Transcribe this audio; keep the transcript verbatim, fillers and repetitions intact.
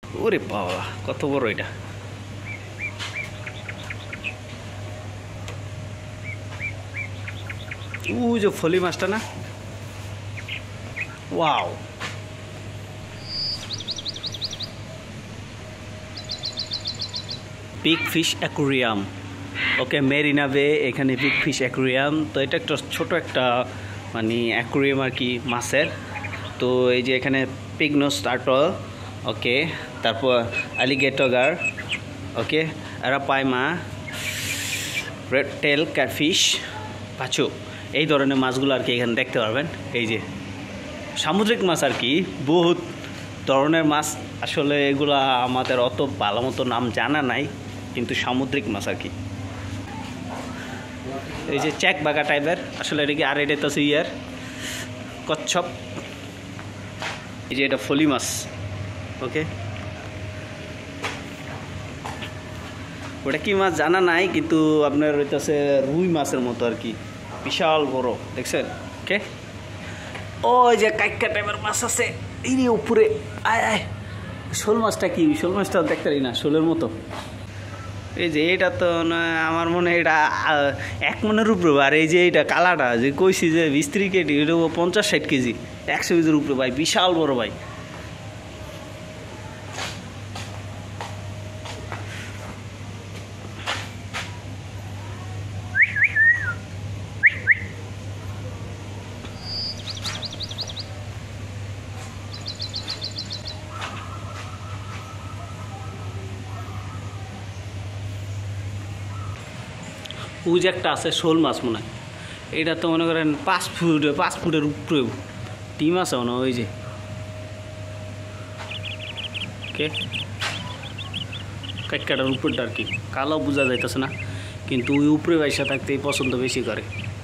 ওরে বাবা কত বড় এটা। ও যে ফলি মাছটা না, wow. Big fish aquarium, okay Marina Bay, এখানে বিগ ফিশ অ্যাকুরিয়াম। তো এটা একটা ছোট একটা মানে অ্যাকুরিয়াম আর কি মাছের। তো এই যে এখানে পিগনোস টার্টল, ওকে, তারপর alligator, okay, arapaima, red tail catfish, পাঁচু, এই ধরনের মাছগুলো আর কি এখানে দেখতে পারবেন। এই যে সামুদ্রিক মাছ আর কি, বহুত ধরনের মাছ। আসলে এগুলা আমাদের অত ভালো মতো নাম জানা নাই, কিন্তু সামুদ্রিক মাছ আর কি। এই যে চেক বাগা টাইপের, আসলে এটা কি, আর এটা তো ইয়ার কচ্ছপ। এই যে এটা ফলি মাছ, ওকে। ওটা কি মাছ জানা নাই, কিন্তু আপনার হইতেছে রুই মাছের মতো আর কি, বিশাল বড়, দেখছেন? ওকে, ওই যে কাইকা টাইপের মাছ আছে এই রে উপরে, আয় আয়। শোল মাছটা কি? শোল মাছটা দেখতে পারি না, শোলের মতো। এই যে এটা তো আমার মনে হয় এটা এক মনের উপরে। আর এই যে এটা কালাটা যে কইছি যে বিশ ত্রিশ কেজি, এটা পঞ্চাশ ষাট কেজি, একশো কেজির উপরে ভাই, বিশাল বড় ভাই। উজ একটা আছে শোল মাছ মনে হয়, এটা তো মনে করেন পাঁচ ফুট পাঁচ ফুটের উপরে ডিম আছে মনে হয়। ওই যে কে কাটকাটার উপরটা আর কি, কালো বোঝা যাইতেছে না, কিন্তু ওই উপরে পয়সা থাকতেই পছন্দ বেশি করে।